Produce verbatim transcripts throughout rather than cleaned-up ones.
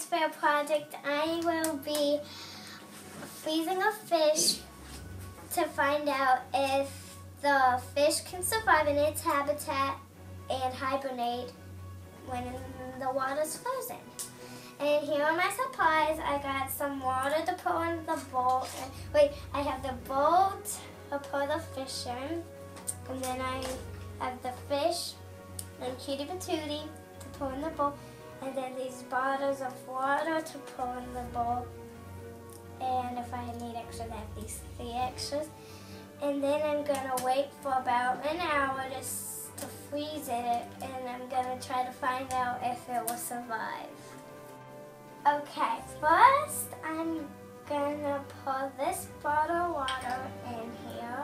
science fair project, I will be freezing a fish to find out if the fish can survive in its habitat and hibernate when the water's frozen. And here are my supplies. I got some water to put in the bowl. And, wait, I have the bowl to put the fish in. And then I have the fish and Cutie Patootie to put in the bowl. And then these bottles of water to put in the bowl. And if I need extras, I have these three extras. And then I'm gonna wait for about an hour to, to freeze it. And I'm gonna try to find out if it will survive. Okay, first I'm gonna pour this bottle of water in here.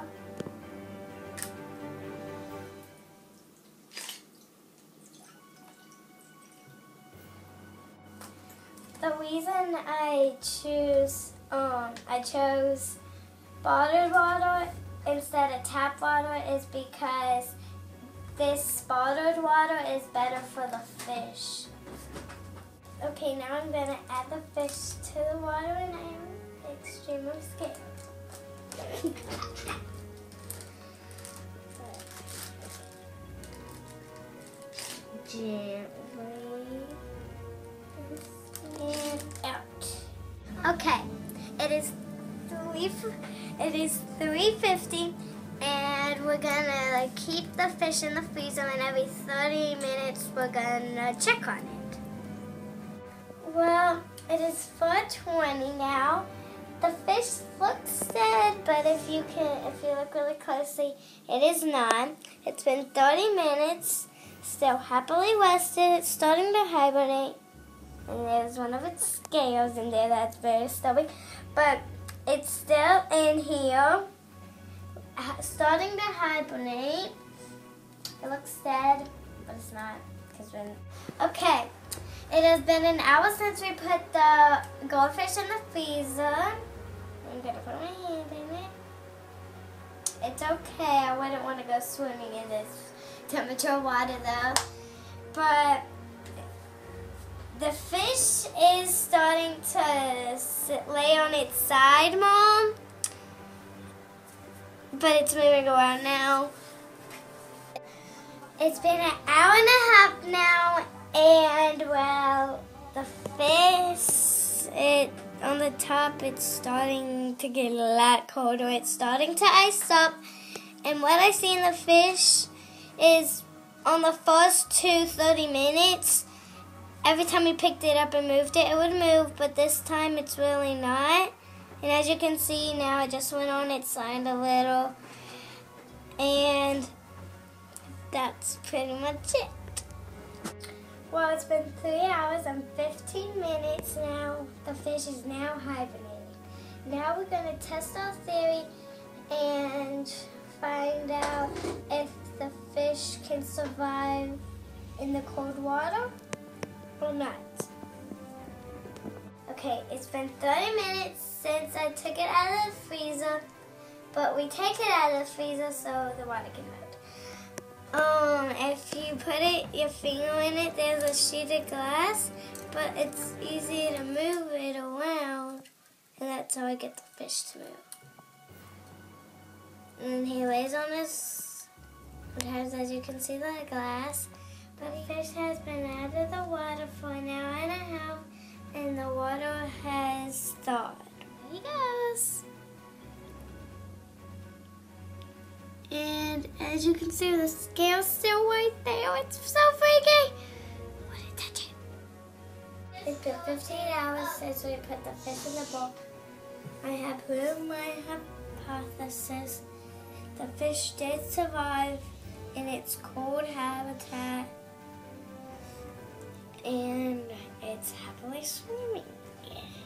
The reason I choose, um, I chose bottled water instead of tap water is because this bottled water is better for the fish. Okay, now I'm going to add the fish to the water and I'm extremely scared. Gently and out. Okay, it is three. It is three fifty, and we're gonna like keep the fish in the freezer, and every thirty minutes we're gonna check on it. Well, it is four twenty now. The fish looks dead, but if you can, if you look really closely, it is not. It's been thirty minutes, still happily rested. It's starting to hibernate, and there's one of its scales in there that's very stubby, but it's still in here, starting to hibernate. It looks dead, but it's not, because when. Okay. It has been an hour since we put the goldfish in the freezer. I'm gonna put my hand in it. It's okay, I wouldn't want to go swimming in this temperature water though. But the fish is starting to sit, lay on its side, Mom. But it's moving around now. It's been an hour and a half now. And well, the fish, it on the top, it's starting to get a lot colder. It's starting to ice up. And what I see in the fish is on the first two thirty minutes, every time we picked it up and moved it, it would move. But this time it's really not. And as you can see now, it just went on its side a little. And that's pretty much it. Well, it's been three hours and fifteen minutes now. The fish is now hibernating. Now we're going to test our theory and find out if the fish can survive in the cold water or not. Okay, it's been thirty minutes since I took it out of the freezer, but we take it out of the freezer so the water can melt. Um, if you put it, your finger in it, there's a sheet of glass, but it's easy to move it around, and that's how I get the fish to move. And he lays on his, it has, as you can see, the glass, but the fish has been out of the water for an hour and a half, and the water has thawed. There he goes. And as you can see, the scale's still right there. It's so freaky. I want to touch it. It's been fifteen hours since we put the fish in the bowl. I have proved my hypothesis. The fish did survive in its cold habitat, and it's happily swimming. Yeah.